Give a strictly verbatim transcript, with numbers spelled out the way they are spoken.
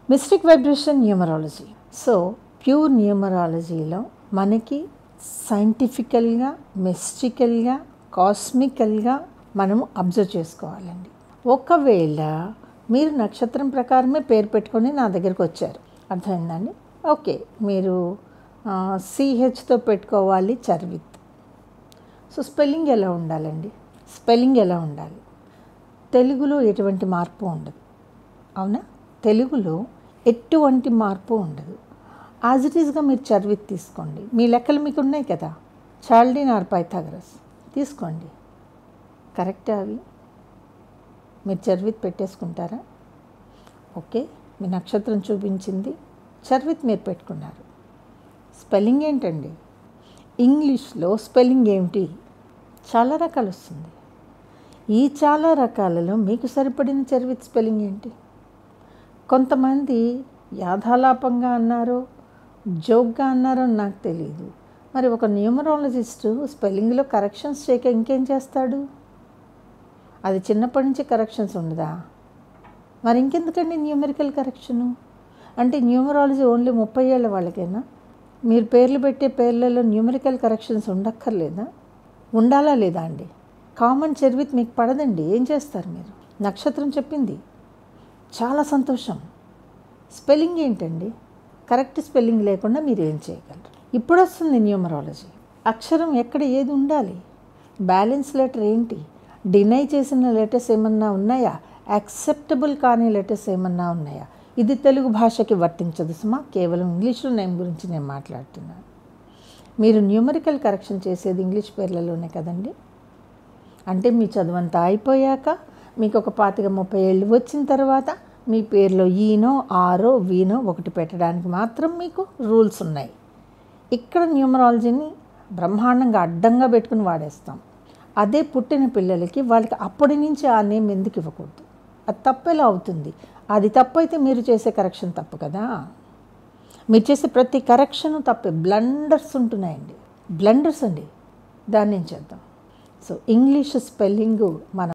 Mystic vibration numerology. So pure న్యూమరాలజీలో మనకి సైంటిఫికల్గా, మిస్టికల్గా, కాస్మికల్గా మనము అబ్జర్వ్ చేసుకోవాలండి. ఒకవేళ మీరు నక్షత్రం ప్రకారమే పేరు పెట్టుకొని నా దగ్గరికి వచ్చారు, అర్థమైందండి? ఓకే, మీరు సిహెచ్తో పెట్టుకోవాలి చర్విత్. సో స్పెల్లింగ్ ఎలా ఉండాలండి? స్పెల్లింగ్ ఎలా ఉండాలి? తెలుగులో ఎటువంటి మార్పు ఉండదు, అవునా? తెలుగులో ఎటువంటి మార్పు ఉండదు. యాజ్ ఇట్ ఈస్గా మీరు చర్విత్ తీసుకోండి. మీ లెక్కలు మీకు ఉన్నాయి కదా, చాల్డీన్ ఆర్ పైథాగరస్ తీసుకోండి. కరెక్టా అవి? మీరు చర్విత్ పెట్టేసుకుంటారా? ఓకే, మీ నక్షత్రం చూపించింది, చర్విత్ మీరు పెట్టుకున్నారు. స్పెల్లింగ్ ఏంటండి? ఇంగ్లీష్లో స్పెల్లింగ్ ఏమిటి? చాలా రకాలు వస్తుంది. ఈ చాలా రకాలలో మీకు సరిపడిన చర్విత్ స్పెల్లింగ్ ఏంటి? కొంతమంది యాథాలాపంగా అన్నారో జోక్గా అన్నారో నాకు తెలియదు. మరి ఒక న్యూమరాలజిస్టు స్పెల్లింగ్లో కరెక్షన్స్ చేయక ఇంకేం చేస్తాడు? అది చిన్నప్పటి నుంచి కరెక్షన్స్ ఉండదా? మరి ఇంకెందుకండి న్యూమెరికల్ కరెక్షను? అంటే న్యూమరాలజీ ఓన్లీ ముప్పై ఏళ్ళ వాళ్ళకైనా? మీరు పేర్లు పెట్టే పేర్లలో న్యూమెరికల్ కరెక్షన్స్ ఉండక్కర్లేదా? ఉండాలా లేదా అండి? కామన్ చర్విత్ మీకు పడదండి, ఏం చేస్తారు మీరు? నక్షత్రం చెప్పింది, చాలా సంతోషం. స్పెల్లింగ్ ఏంటండి? కరెక్ట్ స్పెల్లింగ్ లేకుండా మీరు ఏం చేయగలరు? ఇప్పుడు వస్తుంది న్యూమరాలజీ. అక్షరం ఎక్కడ ఏది ఉండాలి? బ్యాలెన్స్ లెటర్ ఏంటి? డినై చేసిన లెటర్స్ ఏమన్నా ఉన్నాయా? యాక్సెప్టబుల్ కాని లెటర్స్ ఏమన్నా ఉన్నాయా? ఇది తెలుగు భాషకి వర్తించదు సుమా, కేవలం ఇంగ్లీష్లో నేమ్ గురించి నేను మాట్లాడుతున్నాను. మీరు న్యూమరికల్ కరెక్షన్ చేసేది ఇంగ్లీష్ పేర్లలోనే కదండి. అంటే మీ చదువంతా అయిపోయాక మీకు ఒక పాతిక ముప్పై ఏళ్ళు వచ్చిన తర్వాత మీ పేరులో ఈనో ఆరో వీనో ఒకటి పెట్టడానికి మాత్రం మీకు రూల్స్ ఉన్నాయి. ఇక్కడ న్యూమరాలజీని బ్రహ్మాండంగా అడ్డంగా పెట్టుకుని వాడేస్తాం. అదే పుట్టిన పిల్లలకి వాళ్ళకి అప్పటి నుంచి ఆ నేమ్ ఎందుకు ఇవ్వకూడదు? అది తప్పెలా అవుతుంది? అది తప్పు అయితే మీరు చేసే కరెక్షన్ తప్పు కదా. మీరు చేసే ప్రతి కరెక్షన్ తప్పే. బ్లండర్స్ ఉంటున్నాయండి, బ్లండర్స్ అండి. దాన్ని ఏం చేద్దాం? సో ఇంగ్లీష్ స్పెల్లింగు మనం